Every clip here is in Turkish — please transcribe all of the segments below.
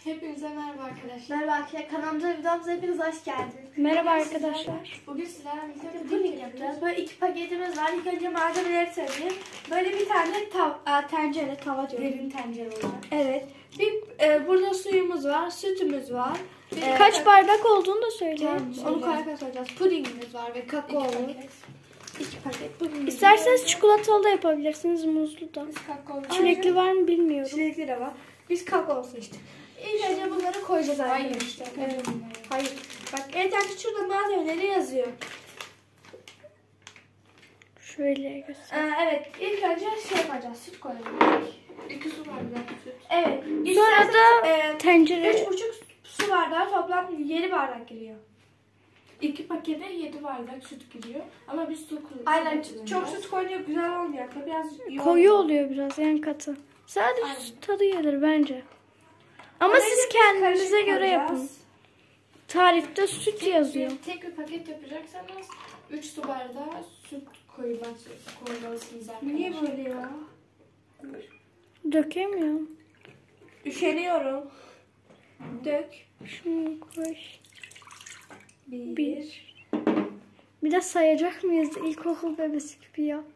Hepinize merhaba arkadaşlar. Merhaba arkadaşlar, kanalımıza hepiniz hoş geldiniz. Merhaba arkadaşlar. Bugün sizlerle birlikte Puding yapacağız. Böyle iki paketimiz var. İlk önce malzemeleri söyleyeyim. Böyle bir tane tencere, tava diyorum. derin tencere olacak. Evet. Burada suyumuz var, sütümüz var. Kaç bardak olduğunu da söyleyin. Tamam, onu koyarken söyleyeceğiz. Pudingimiz var ve kakaolu. İki paket pudingimiz İsterseniz var. çikolatalı da yapabilirsiniz, muzlu da. Biz kakaolu. Çilekli var mı bilmiyorum. Çilekli de var. Biz kakaolu seçtik. İlk önce bunları koyacağız Hayır. arkadaşlar. Evet. Hayır. Bak evet şurada malzemeleri yazıyor. Şöyle göster. Evet. İlk önce şey yapacağız. Süt koyacağız. 2 su bardağı süt. Evet. Sonra da tencere. 3,5 su bardağı toplam 7 bardak giriyor. 2 pakete 7 bardak süt giriyor. Ama biz su kullanıyoruz. Aynen. Çok süt koyunca güzel olmuyor. Biraz Koyu oluyor biraz, yani katı. Sadece Aynen. süt tadı gelir bence. Ama Oraya siz bir kendinize karışık göre koyacağız. yapın. Tarifte süt yazıyor. Tek bir paket yapacaksanız 3 su bardağı süt koymalısınız arkadaşlar. Niye böyle ya? Dökemiyorum. Üşeniyorum. Dök. Şunu koy. Bir. Bir de sayacak mıyız? İlkokul bebesi gibi ya.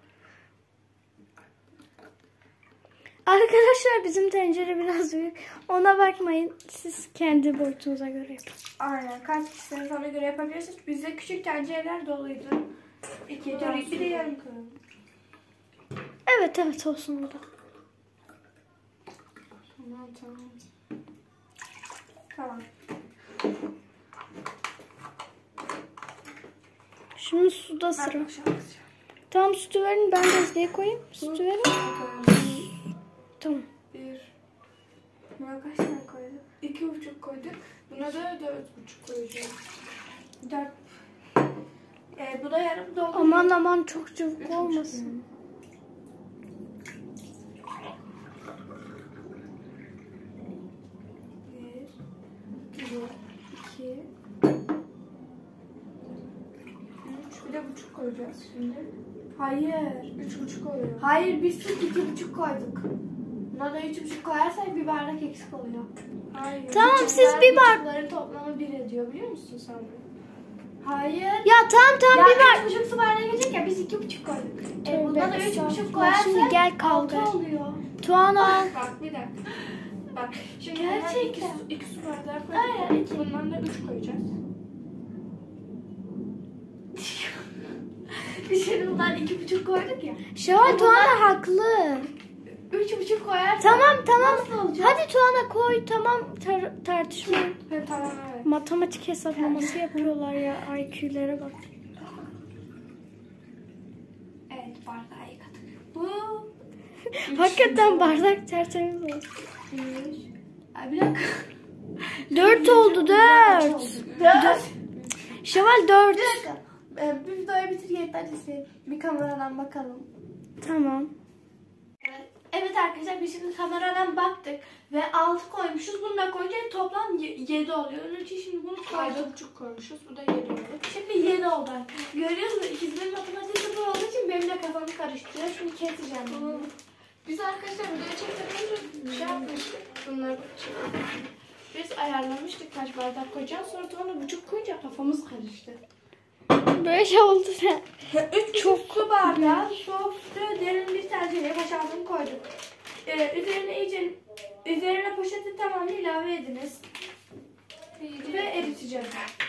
Arkadaşlar bizim tencere biraz büyük. Ona bakmayın. Siz kendi boyutunuza göre yapın. Aynen. Kaç kişisiniz ona göre yapabilirsiniz. Bizde küçük tencereler doluydu. Bir de yarım koyalım. Evet olsun bu da. Tamam. Şimdi suda sıra. Tamam, sütü verin, ben bezgeye koyayım. Sütü verin. Tamam. Buna kaç tane koyduk? 2,5 koyduk. Buna da 4,5 koyacağız. 4. Bu da yarım doldu. Aman çok çabuk olmasın. Bir de buçuk koyacağız şimdi. Hayır. 3,5 oluyor. Hayır, biz süt 2,5 koyduk. Buna da 3,5 koyarsak bir bardak eksik oluyor. Hayır. Tamam, siz bir bardak. Bunların toplamı 1 ediyor, biliyor musun sen bunu? Hayır. Ya tamam bir bardak. 3,5 su bardağı gelecek ya, biz 2,5 koyduk. Buna da 3,5 estağfurullah. koyarsak Şimdi gel kavga. 6 oluyor. Tuana. Bak bir dakika. Bak şimdi Gerçekten. 2 su bardağı Aynen, koyduk. iki. Bundan da 3 koyacağız. Biz şimdi bundan 2,5 koyduk ya. Şevval, Tuana haklı. 3,5 koyarsak Tamam. nasıl olacak? Hadi Tuana koy, tamam, tartışmayın. Tamam, evet. Matematik hesaplaması yapıyorlar ya, IQ'lere bak. Evet, bardağı yıkadık. Bu Hakikaten bardak tertemiz oldu. 1. Bir dakika. 4 oldu, 4. 4. Şevval 4. Bir dakika. Bir videoyu bitir yeter ise bir kameradan bakalım. Tamam. Evet arkadaşlar, biz şimdi kameradan baktık ve 6 koymuşuz. Bunu da koyunca toplam 7 oluyor. Onun için şimdi bunu koyduk. 6,5 koymuşuz. Bu da 7 oldu. Şimdi 7 oldu. Görüyorsunuz, ikizlerin matematik sıfır olduğu için benim de kafamı karıştırıyor. Şimdi keseceğim bunu. Biz arkadaşlar buraya çekmeden önce şey yapmıştık. Bunları biz ayarlamıştık kaç bardak koyacağız. Sonra da buçuk koyunca kafamız karıştı. Böyle oldu sen. 3 çok su bardağı soğuktu, derin bir tencereye boşaltım koyduk. Üzerine poşeti tamamını ilave ediniz. Ve eriteceğiz.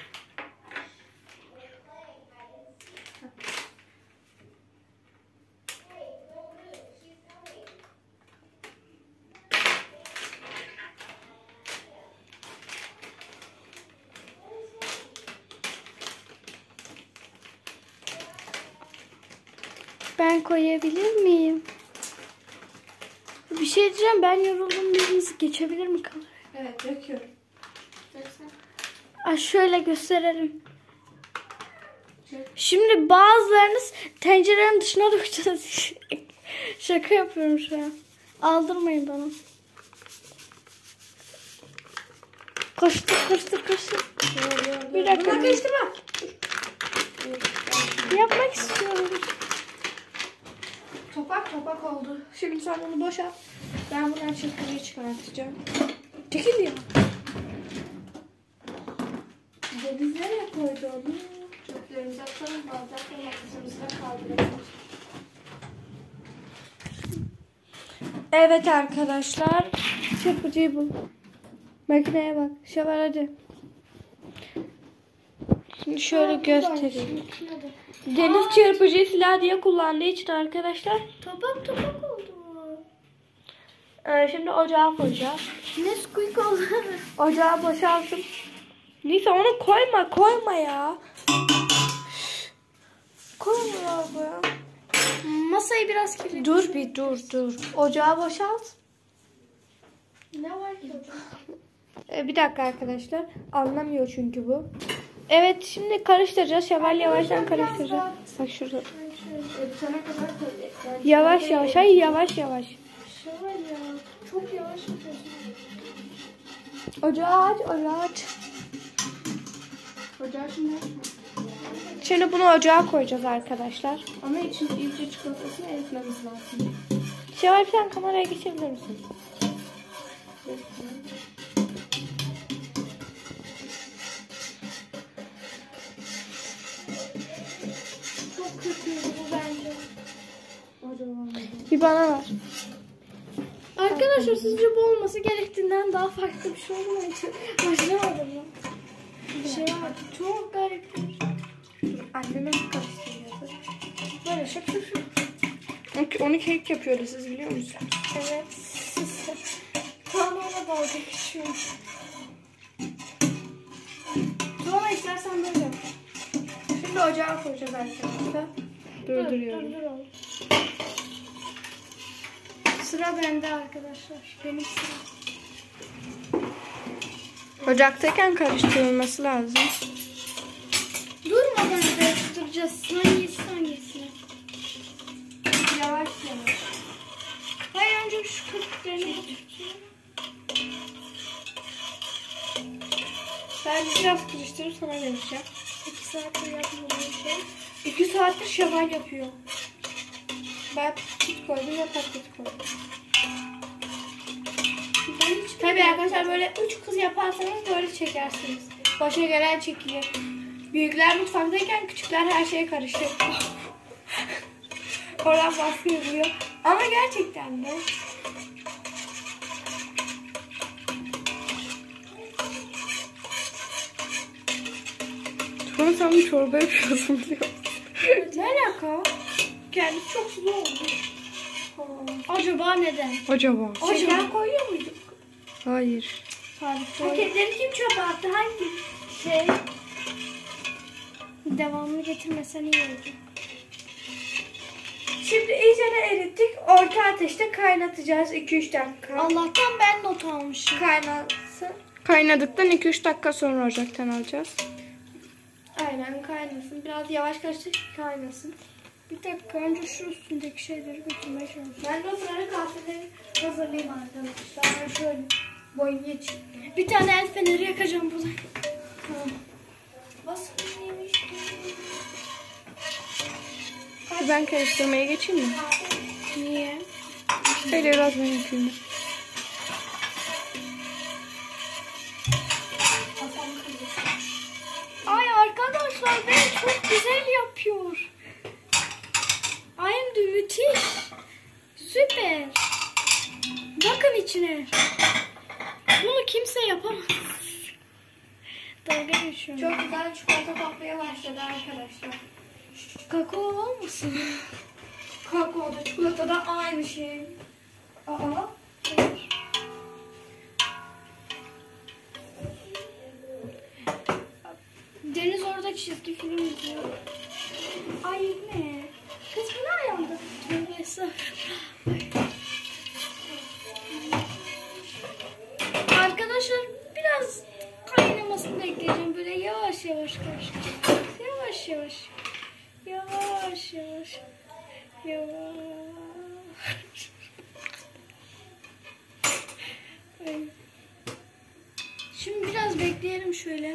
Ben koyabilir miyim? Bir şey diyeceğim, ben yoruldum, biriniz geçebilir mi kamerayı? Evet, döküyorum. Şöyle gösterelim. Şimdi bazılarınız tencerenin dışına dökeceğiz. Şaka yapıyorum şu an. Aldırmayın bana. Koştur. Bir dakika. Buna karıştırma. Yapmak istiyorum. Topak oldu. Şimdi sen bunu boşalt. Ben buradan çırpıcıyı çıkartacağım. Çekil ya. canım. Çöplerimizi atalım. Bazen makinemizle kaldırabiliriz. Evet arkadaşlar. Çırpıcıyı bul. Makineye bak. Şevval hadi. Şimdi şöyle göstereyim. Deniz çırpıcıyı silah diye kullandığı için arkadaşlar. Topak oldu. Şimdi ocağa koyacağız. Ne squeak oldu? Ocağı boşaltın. Nisa onu koyma ya. Koyma ya bu ya. Masayı biraz kirletmiş. Dur bir dur. Ocağı boşalt. Ne var ki hocam? Bir dakika arkadaşlar. Anlamıyor çünkü bu. Evet şimdi karıştıracağız. Şevval yavaştan karıştıracağız. Bak şurada. Sana kadar koyacağız. Yavaş. Hayır yavaş. Şevval ya. Çok yavaş yapıyorsun. Ocağı aç. Ocağı şimdi Şimdi bunu ocağa koyacağız arkadaşlar. ama için iyice çikolatasını eritmemiz lazım. Şevval sen kameraya geçebilir misin? Çok kötüydü bu bence. Bir bana ver. Arkadaşlar sizce bu olması gerektiğinden daha farklı bir şey olmadığı için başlamadım ya. Bir şey var. Çok garip. Anneme karıştırıyordu. Böyle şıp. Onu kek yapıyordu siz biliyor musunuz? Evet. Tam ona dalga geçiyorum. Sonra istersen böyle yap. Şimdi ocağa koyacağız arkadaşlar. Durduruyorum. Dur oğlum. Sıra bende arkadaşlar. Benim sıram. Ocaktayken karıştırılması lazım. Durmadan karıştıracağız. Hangisini? Yavaş. Hayır önce şu köpüklerini tutayım. Ben biraz karıştırıp sana vereceğim. 2 saattir yapmadığım şey. 2 saattir Şevval yapıyor. Ben tut koydum ve paket koydum. Ben hiç Tabii arkadaşlar böyle 3 kız yaparsanız böyle çekersiniz. Başa gelen çekilir. Büyükler mutfaktayken küçükler her şeye karışır. Oradan baskı yapıyor. Ama gerçekten de. Sonra sen bir çorba yapıyorsun diyor. Ne alaka? Kendisi çok sulu oldu. Acaba neden? Acaba? Şeker koyuyor muyduk? Hayır. Paketleri kim çöpe attı? Hangi şey? Devamını getirmesen iyi olacak. Şimdi iyicene erittik. Orta ateşte kaynatacağız 2-3 dakika. Allah'tan ben not almışım. Kaynasın. Kaynadıktan 2-3 dakika sonra ocaktan alacağız. Aynen kaynasın. Biraz yavaş karıştır kaynasın. Bir dakika önce şu üstündeki şeyleri götürmeye çalışıyorum. Ben de o sırada kahveleri hazırlayayım arkadaşlar. Ben şöyle boyun geçeyim. Bir tane el feneri yakacağım burada. Nasıl neymiş? Ben karıştırmaya geçeyim mi? Niye? Şöyle biraz ben yapayım. Ay arkadaşlar ben çok güzel yapıyor. Aynı müthiş. Süper. Bakın içine. Bunu kimse yapamaz. Dalga geçiyorum. Çok güzel çikolata kokmaya başladı arkadaşlar. Kakao olmasın? Kakao da çikolata da aynı şey. Aa. Deniz orada çizgi film izliyor. Ay ne? Kız bu ne ayağında? Tövbe estağfurullah. Arkadaşlar biraz kaynamasını bekleyeceğim. Böyle yavaş yavaş karıştıracağım. Yavaş yavaş. Yavaş yavaş. Yavaş. Ay. Şimdi biraz bekleyelim şöyle.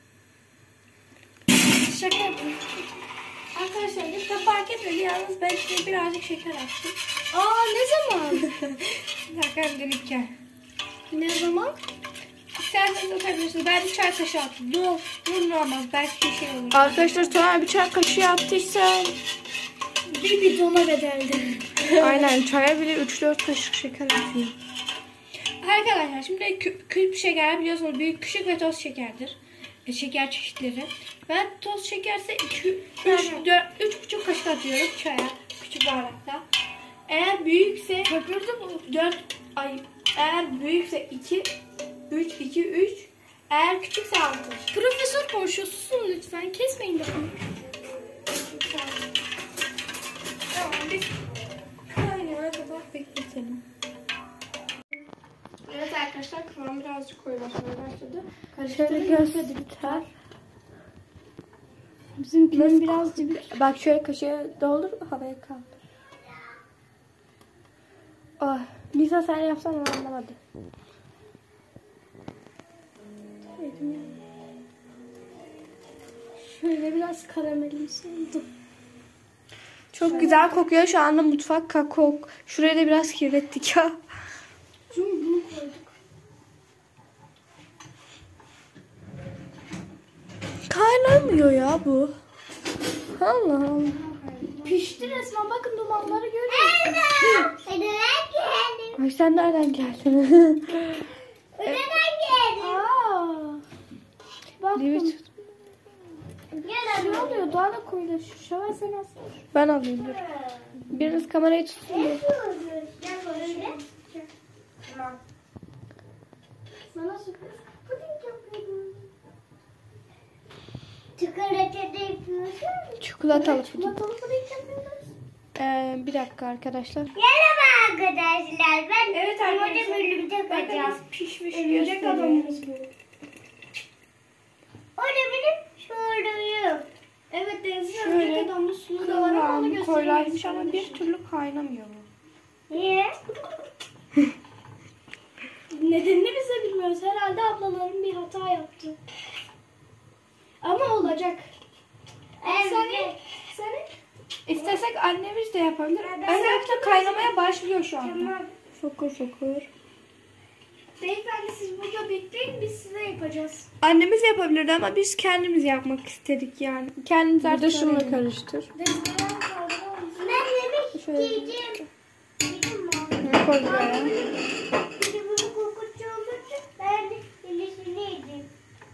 Şaka yapıyorum. Arkadaşlar hiç de fark etmedi. Yalnız ben size birazcık şeker attım. Aa ne zaman? Zaten dönükken. Ne zaman? isterseniz atabilirsiniz. Ben bir çay kaşığı attım. Dur olmaz. Belki bir şey olur. Arkadaşlar Tuana bir çay kaşığı attıysa Bir bidona bedeldi. aynen çaya bile 3-4 kaşık şeker atıyor. Arkadaşlar şimdi küp şeker biliyorsunuz büyük, küçük ve toz şekerdir. Şeker çeşitleri. Ben toz şekerse 3,5 kaşık atıyorum çaya. Küçük bardakta. Eğer büyükse eğer büyükse 3. Eğer küçükse 6. Profesör konuşuyor. Susun lütfen. Kesmeyin bakın. Tamam biz kaynayana kadar bekletelim. Evet arkadaşlar kıvam birazcık koyulaşmaya başladı. Şöyle görseydi biter. Bizimkinin biraz dibi. Bak şöyle kaşığı doldur havaya kaldır. Oh, Lisa sen yapsan onu anlamadım. Şöyle biraz karamelimsi oldu. Çok güzel kokuyor şu anda mutfak kakao. Şurayı da biraz kirlettik ya. Şimdi bunu koyduk. Kaynamıyor ya bu. Allah Allah. Pişti resmen. Bakın dumanları görüyorsunuz. Ay sen nereden geldin? Aa. Bakın. Dibi tut. Ne oluyor? Daha da koyulaşıyor. Şevval sen nasıl? Ben alayım dur. Biriniz kamerayı tutsun. Sana sürpriz puding yapıyorum. Çikolata da yapıyorsun. Çikolatalı puding. Çikolatalı puding yapıyoruz. Bir dakika arkadaşlar. Merhaba arkadaşlar. Ben Evet arkadaşlar. Bölüm takacağım. Pişmiş Örümcek adamımız bu. O da benim soruyum. Evet Deniz'in Şöyle örümcek adamın suyu da var ama onu Kıvam koyulaşmış göstereyim. ama bir türlü kaynamıyor bu. Niye? Nedenini biz de bilmiyoruz. Herhalde ablaların bir hata yaptı. Ama olacak. Evet. Senin İstesek annemiz de yapabilir. Özellikle kaynamaya başlıyor şu anda. Fokur fokur. beyefendi siz burada bekleyin, biz size yapacağız. Annemiz yapabilirdi ama biz kendimiz yapmak istedik yani. Kendimiz artık şununla karıştır. Deniz'den kaldıralım. Ben yemek Şöyle. yiyeceğim. Yedim mi? Ne koy buraya? Bir de bunu kokutçu olursa ben de yenisini yiyeceğim.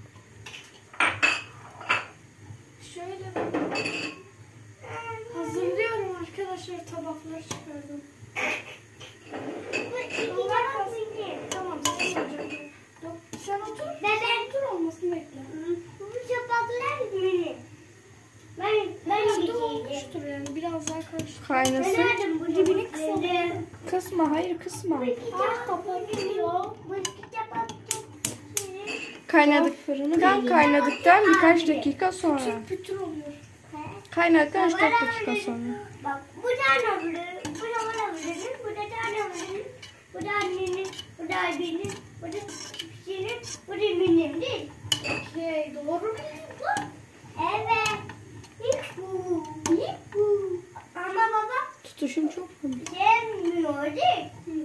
Şöyle hazırlıyorum arkadaşlar, tabakları çıkardım. Bu iki tabak benim. Tamam, sen olacak. Yok, sen otur. Ben Otur olmasını bekle. bu tabaklar benim. Ben Biraz da yiyeceğim. olmuştur yani, biraz daha karıştır. Kaynasın. Ben aldım bu Dibini tabakları. Kısma hayır kısma. Bu iki Ah, tabak kapanıyor. Bu iki tabak çok Kaynadık fırını. Kaynadıktan birkaç dakika sonra. Pütür oluyor. Kaynadıktan 3-4 dakika sonra. Bak bu da annemin, bu da annemin, bu da annemin, bu da annenin, bu da annenin, bu da kişinin, bu da benim değil. Okey, doğru mu? Evet. Yihu, yihu. Ama baba Tutuşum çok mu? yemiyor değil.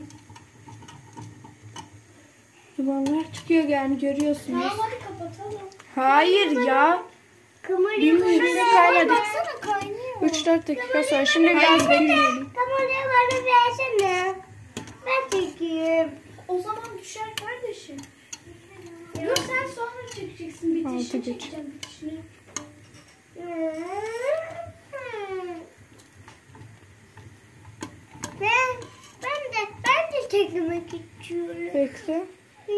Dumanlar çıkıyor yani görüyorsunuz. Tamam, hadi kapatalım. Hayır ya. Bilmiyorum kaynadık. Baksana kaynıyor. 3-4 dakika sonra. Şimdi biraz bekleyelim. Kamerayı bana versene. Ben çekeyim. O zaman düşer kardeşim. Yok, sen sonra çekeceksin. Altı Bitişini geç. çekeceğim, bitişini. Ben de çekmek istiyorum. Bekle.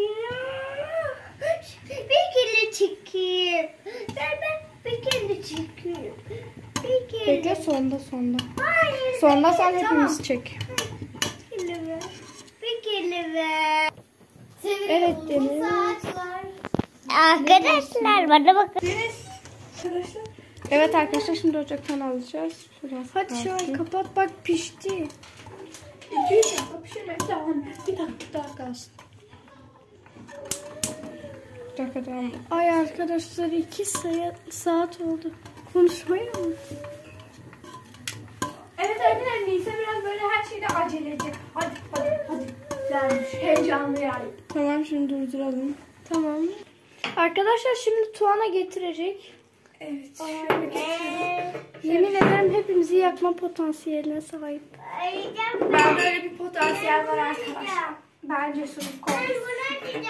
Bir kere çekeyim. Ben bir kere çekeyim. Bir kere. Bekle sonda. Hayır. Sonda sen Tamam. hepimiz çek. Bir kere ver. Bir kere ver. Evet Deniz. Arkadaşlar bana bakın. Arkadaşlar. Evet arkadaşlar şimdi ocaktan alacağız. Biraz Hadi kalsın. Şevval kapat, bak pişti. 2-3 dakika pişirmek devam. Bir dakika daha kalsın. Bir dakika devam. Ay arkadaşlar, 2 saat oldu. Konuşmayı mı? Evet arkadaşlar Nisa biraz böyle her şeyde acele edecek. Hadi. güzelmiş. Heyecanlı yani. Tamam şimdi durduralım. Tamam. Arkadaşlar şimdi Tuana getirecek. Evet. Şöyle geçelim. Yemin ederim hepimizi yakma potansiyeline sahip. Ben böyle bir potansiyel var arkadaşlar. Bence sınıf koyayım.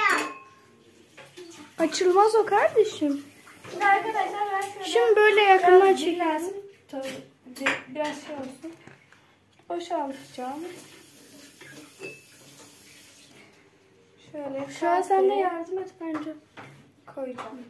Açılmaz o kardeşim. Şimdi arkadaşlar ben şöyle Şimdi böyle yakından biraz çekelim. dinlensin. Tabii biraz şey olsun. Boşaltacağım. Şöyle Şu an sen de kaseye yardım et bence. koyacağım.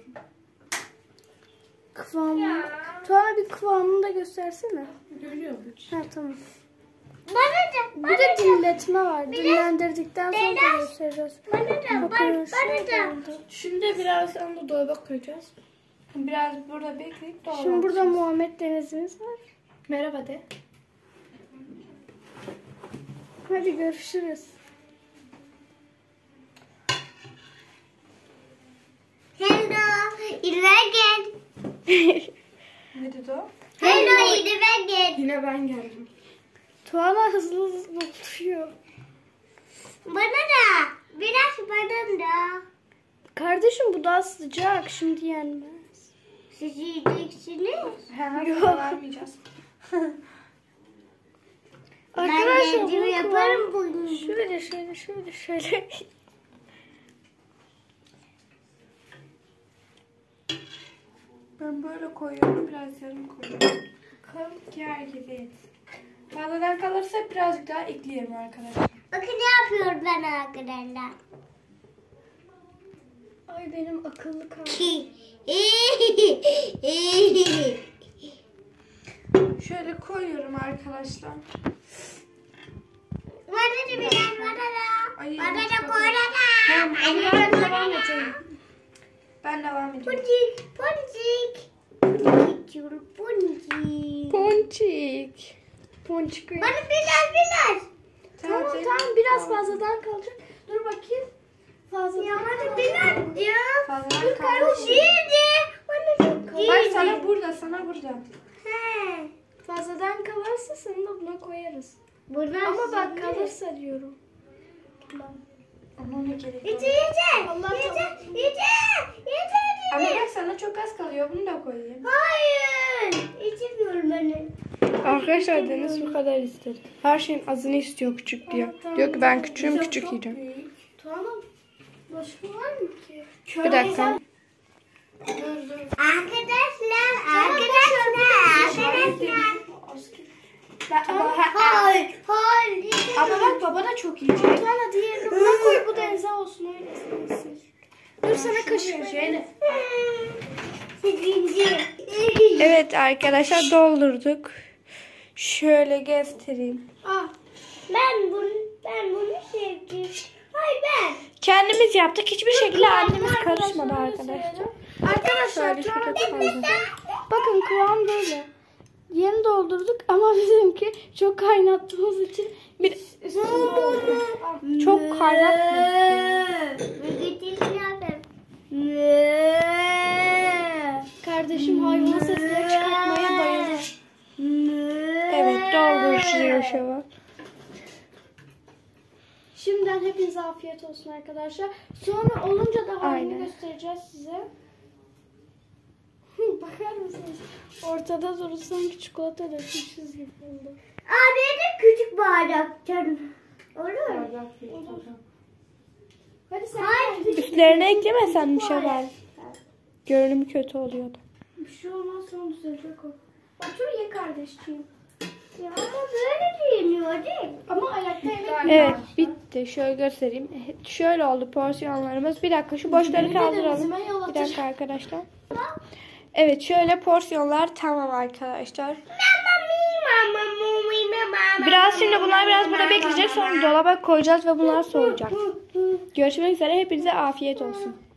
Kıvamını. Tuana bir kıvamını da göstersene. Görüyor musun? Ha tamam. Bir de dinletme var. Dinlendirdikten sonra göstereceğiz. Bakın. Şimdi biraz onu dolaba koyacağız. Biraz burada bekleyip dolaba Şimdi burada atacağız. Muhammed Deniz'imiz var. Merhaba de. Hadi görüşürüz. Hello, İrvegen. Ne dedi o? Hello, İrvegen. Yine ben geldim. Tuana hızlı hızlı oturuyor. Bana da, biraz bana da. Kardeşim bu daha sıcak. Şimdi yenmez. Siz yiyeceksiniz. Yok. Vermeyeceğiz. Arkadaşlar Ben bunu yaparım kıvam- bugün. Şöyle. Ben böyle koyuyorum. Biraz yarım koyuyorum. Kalıp yer gibi et. Fazladan kalırsa birazcık daha ekleyelim arkadaşlar. Bakın ne yapıyorum ben arkadaşlar. Ay benim akıllı kalp. Şöyle koyuyorum arkadaşlar. Bana da biraz bana da. Ay, Bana da çok bana da. Tamam, ben devam edeceğim. Ben devam ediyorum. Puncik, puncik. Puncik, puncik. Ponçik. Ponçik. Bana biraz. Tamam senin- biraz fazladan kalacak. Dur bakayım. Fazladan. Ya bana biraz ya. Fazladan kalırsa. Değildi. Bana çok Bak değildi. sana burada, sana burada. He. Fazladan kalırsa seni de buna koyarız. Buna Ama bak kalırsa diyorum. Ona ne gerek Yeter var? yeter. Allah Yeter. Yeter. Ama bak sana çok az kalıyor. Bunu da koyayım. Hayır. İçemiyorum beni. Arkadaşlar Deniz bu kadar istedi. Her şeyin azını istiyor küçük diyor. Diyor ki ben küçüğüm küçük yiyeceğim. Tamam. Başka var mı ki? Bir dakika. Arkadaşlar. Hayır. Hayır. Ama bak baba da çok yiyecek. Tuana diğerini buna koy bu denize olsun öyle sensin. Dur sana kaşık Şöyle. Sizinci. Evet arkadaşlar doldurduk. Şöyle göstereyim. Ah. Ben bunu sevdim. Hayır ben. Kendimiz yaptık. Hiçbir şekilde annemiz karışmadı arkadaşlar. Arkadaşlar Şöyle Tuana şurada fazla. bakın kıvam böyle. Yeni doldurduk ama bizimki çok kaynattığımız için Bir çok kaynatmadık. kardeşim hayvan sesleri çıkartmaya bayılır. Evet dolduruyor şu an. Şimdiden hepinize afiyet olsun arkadaşlar. Sonra olunca da halini Aynen. göstereceğiz size. Bakar mısınız? Ortada durur sanki çikolata dökmüşüz gibi oldu. Abi de küçük bardak canım. Olur mu? Hadi sen Hayır. Üstlerine eklemesen bir şey var. Görünümü kötü oluyordu. bir şey olmaz sonra düzelecek o. Otur ye kardeşciğim. Ya ama böyle giyiniyor değil mi? Ama ayakta yemek Evet bitti. Şöyle göstereyim. Şöyle oldu porsiyonlarımız. Bir dakika şu boşları kaldıralım. Bir dakika arkadaşlar. Evet şöyle porsiyonlar tamam arkadaşlar. Biraz şimdi bunlar biraz burada bekleyecek. Sonra dolaba koyacağız ve bunlar soğuyacak. Görüşmek üzere. Hepinize afiyet olsun.